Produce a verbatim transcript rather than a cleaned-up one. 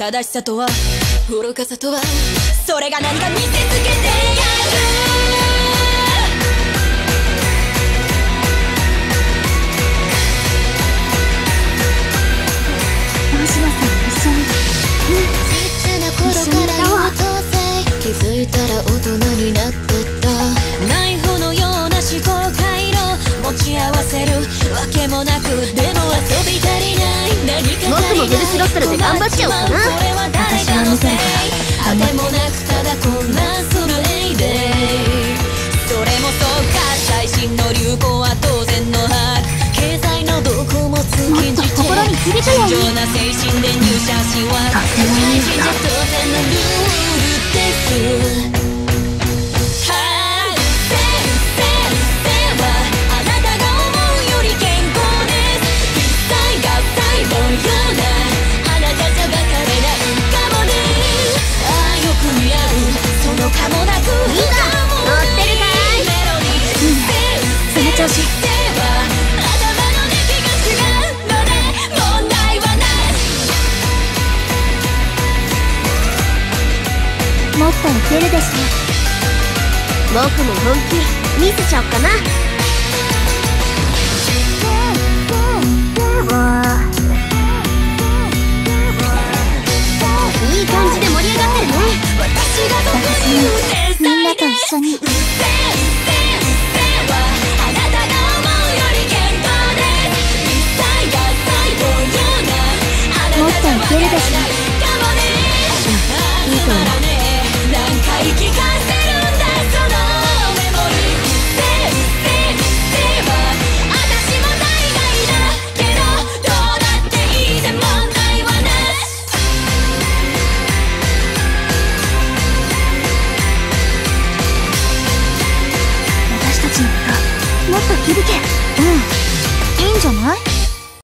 正しさとは愚かさとはそれが何か見せつけてやる。気づいたら大人になってた。ナイフのような思考回路持ち合わせるわけもなく、でも遊び足りない何か足りない。僕もフルスロットルで頑張っちゃおうかな。私は見てるからでもなくただ混乱するエイデイ。それもそうか、最新の流行は当然のはず。経済の動向も通勤時心に響くように純情な精神で入社しは世界人じゃ当然のルールです。もっといけるでしょ。僕も本気見せちゃおっかな。いい感じで盛り上がってるね。私もみんなと一緒にもっといけるでしょ。いいと思う。何回聞かせるんだそのメモリー。せせせは私も大概だけど、どうだっていいぜ問題はなし。私たちの歌もっと響け。うん、いいんじゃない。